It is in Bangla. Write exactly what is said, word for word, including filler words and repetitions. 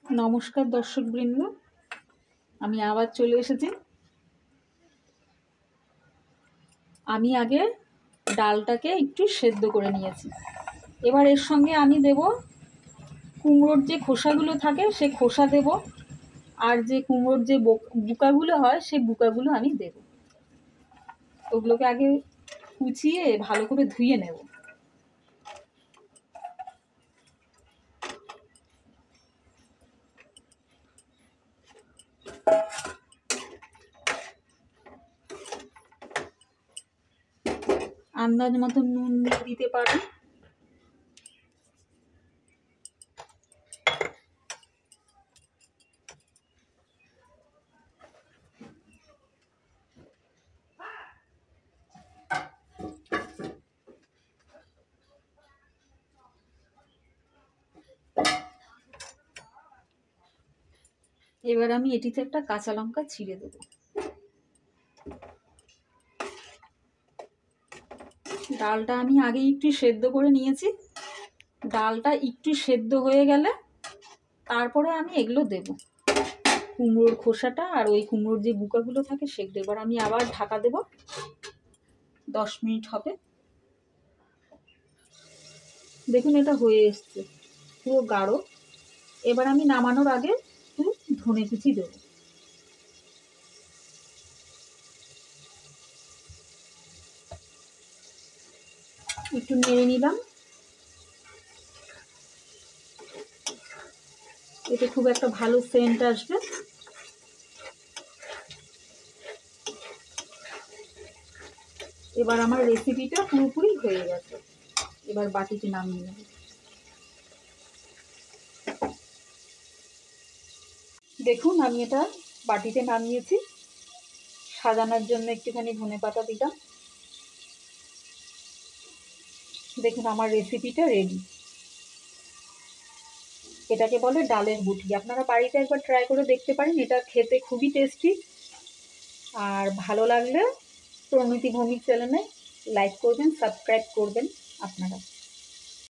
নমস্কার দর্শকবৃন্দ, আমি আবার চলে এসেছি। আমি আগে ডালটাকে একটু সেদ্ধ করে নিয়েছি। এবার এর সঙ্গে আমি দেব কুমড়োর যে খোসাগুলো থাকে সে খোসা দেব, আর যে কুমড়োর যে বুকাগুলো হয় সেই বুকাগুলো আমি দেব। ওগুলোকে আগে কুচিয়ে ভালো করে ধুয়ে নেব। আন্দাজ মতো নুন দিয়ে দিতে পারেন। এবার আমি এটিতে একটা কাঁচা লঙ্কা ছিঁড়ে দেব। ডালটা আমি আগে একটু সেদ্ধ করে নিয়েছি। ডালটা একটু সেদ্ধ হয়ে গেলে তারপরে আমি এগুলো দেব, কুমড়োর খোসাটা আর ওই কুমড়োর যে বুকাগুলো থাকে সেগুলো। এবার আমি আবার ঢাকা দেব, দশ মিনিট হবে। দেখুন এটা হয়ে এসছে, পুরো গাঢ়। এবার আমি নামানোর আগে একটু ধনে কুচি দেব। একটু নেড়ে নিলাম, এতে খুব একটা ভালো সেন্ট আসবে। এবার আমার রেসিপিটা পুরোপুরি হয়ে গেছে। এবার বাটিতে নামিয়ে নেব। দেখুন আমি এটা বাটিতে নামিয়েছি। সাজানোর জন্য একটুখানি ধনেপাতা দিলাম। দেখুন আমার রেসিপিটা রেডি। এটাকে বলে ডালের বুটি। আপনারা বাড়িতে একবার ট্রাই করে দেখতে পারেন, এটা খেতে খুবই টেস্টি। আর ভালো লাগলে প্রণীতি ভৌমিক চ্যানেলে লাইক করবেন, সাবস্ক্রাইব করবেন আপনারা।